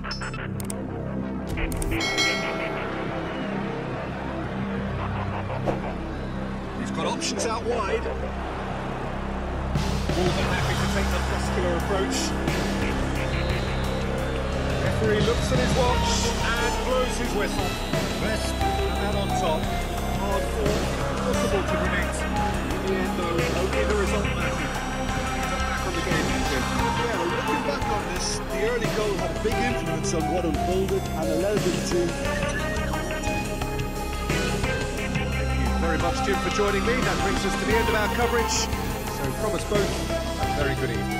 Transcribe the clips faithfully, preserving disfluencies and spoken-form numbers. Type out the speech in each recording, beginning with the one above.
He's got options out wide. More than happy to take the muscular approach. Referee looks at his watch and blows his whistle. Best and that on top. Hard fought, impossible to predict. In the end though, only the result mattered. He's back on the game engine. Yeah, well, looking back on this, the early goal had a big influence on what unfolded and allowed them to... Thank you very much, Jim, for joining me. That brings us to the end of our coverage. So from us both, a very good evening.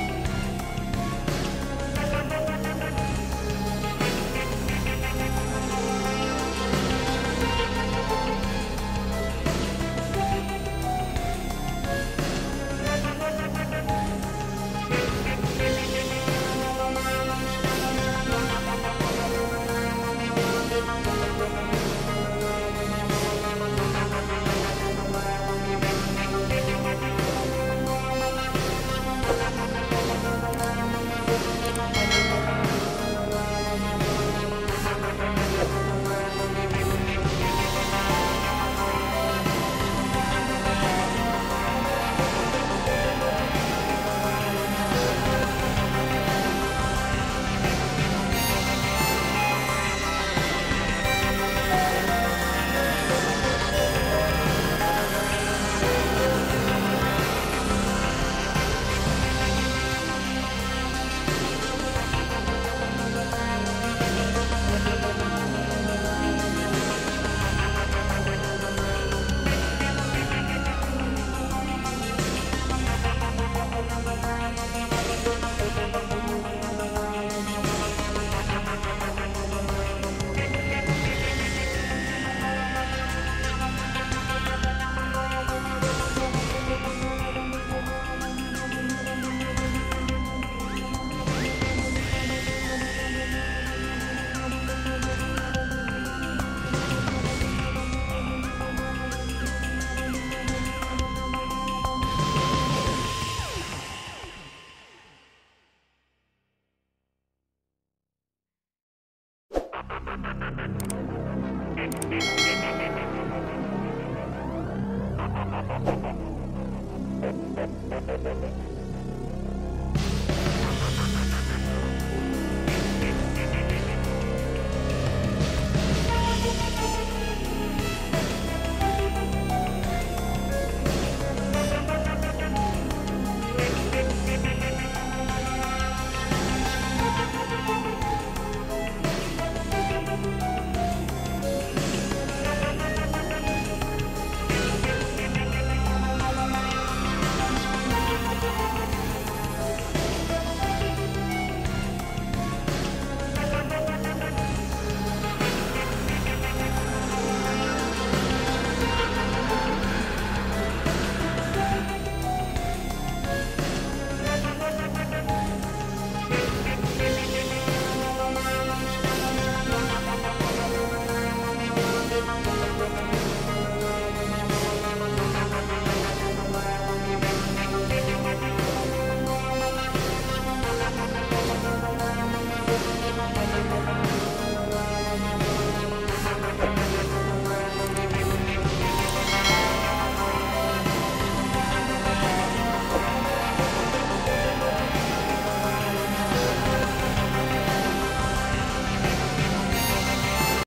Thank you.